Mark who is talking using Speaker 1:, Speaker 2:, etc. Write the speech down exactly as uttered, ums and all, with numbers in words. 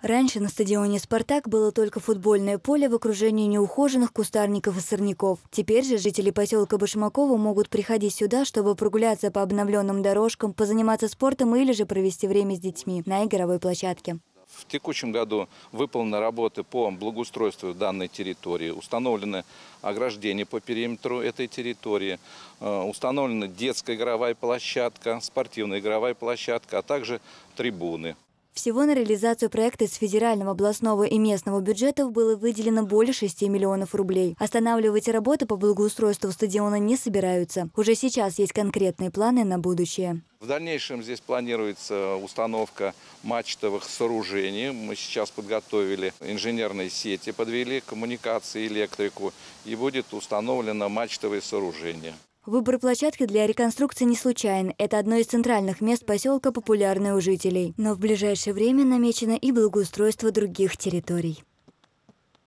Speaker 1: Раньше на стадионе «Спартак» было только футбольное поле в окружении неухоженных кустарников и сорняков. Теперь же жители поселка Башмаково могут приходить сюда, чтобы прогуляться по обновленным дорожкам, позаниматься спортом или же провести время с детьми на игровой площадке.
Speaker 2: В текущем году выполнены работы по благоустройству данной территории, установлены ограждения по периметру этой территории, установлена детская игровая площадка, спортивная игровая площадка, а также трибуны.
Speaker 1: Всего на реализацию проекта из федерального, областного и местного бюджетов было выделено более шести миллионов рублей. Останавливать работы по благоустройству стадиона не собираются. Уже сейчас есть конкретные планы на будущее.
Speaker 2: В дальнейшем здесь планируется установка мачтовых сооружений. Мы сейчас подготовили инженерные сети, подвели коммуникации, электрику, и будет установлено мачтовые сооружения.
Speaker 1: Выбор площадки для реконструкции не случайен. Это одно из центральных мест поселка, популярное у жителей. Но в ближайшее время намечено и благоустройство других территорий.